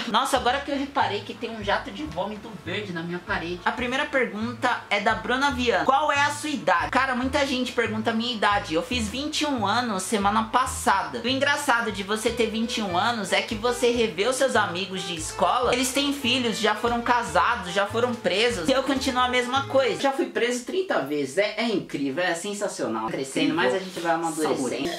Nossa, agora que eu reparei que tem um jato de vômito verde na minha parede. A primeira pergunta é da Bruna Viana. Qual é a sua idade? Cara, muita gente pergunta a minha idade. Eu fiz 21 anos semana passada. O engraçado de você ter 21 anos é que você revê os seus amigos de escola. Eles têm filhos, já foram casados, já foram presos. E eu continuo a mesma coisa. Já fui preso 30 vezes. É incrível, é sensacional. Crescendo, mas a gente vai amadurecendo.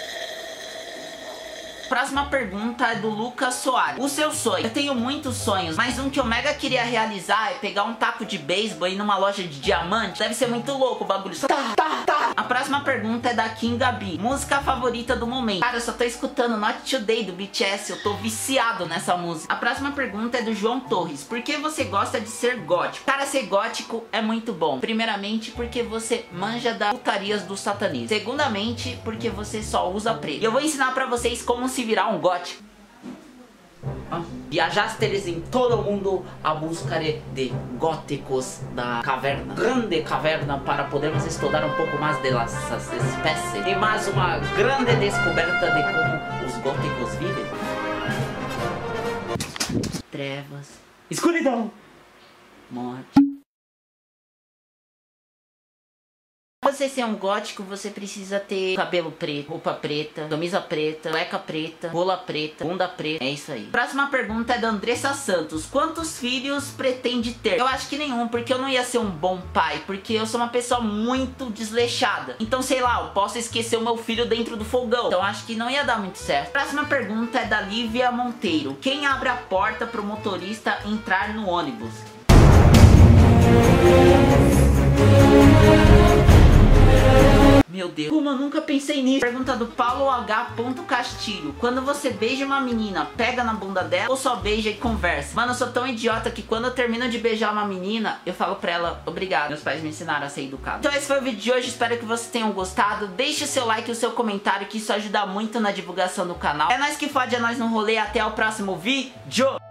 Próxima pergunta é do Lucas Soares. O seu sonho? Eu tenho muitos sonhos, mas um que eu mega queria realizar é pegar um taco de beisebol e ir numa loja de diamante. Deve ser muito louco o bagulho. A próxima pergunta é da Kim Gabi. Música favorita do momento? Cara, eu só tô escutando Not Today do BTS. Eu tô viciado nessa música. A próxima pergunta é do João Torres. Por que você gosta de ser gótico? Cara, ser gótico é muito bom. Primeiramente, porque você manja das putarias do satanismo. Segundamente, porque você só usa preto. E eu vou ensinar pra vocês como se virar um gótico. Viajasteis em todo o mundo a busca de góticos da caverna, grande caverna, para podermos estudar um pouco mais dessas espécies. E mais uma grande descoberta de como os góticos vivem. Trevas, escuridão, morte. Pra você ser um gótico, você precisa ter cabelo preto, roupa preta, camisa preta, cueca preta, rola preta, bunda preta. É isso aí. Próxima pergunta é da Andressa Santos. Quantos filhos pretende ter? Eu acho que nenhum, porque eu não ia ser um bom pai, porque eu sou uma pessoa muito desleixada. Então, sei lá, eu posso esquecer o meu filho dentro do fogão. Então, acho que não ia dar muito certo. Próxima pergunta é da Lívia Monteiro. Quem abre a porta pro motorista entrar no ônibus? Meu Deus, como eu nunca pensei nisso. Pergunta do Paulo H. Castilho. Quando você beija uma menina, pega na bunda dela ou só beija e conversa? Mano, eu sou tão idiota que quando eu termino de beijar uma menina, eu falo pra ela, obrigado. Meus pais me ensinaram a ser educado. Então esse foi o vídeo de hoje, espero que vocês tenham gostado. Deixe o seu like e o seu comentário, que isso ajuda muito na divulgação do canal. É nóis que fode, é nóis no rolê, até o próximo vídeo.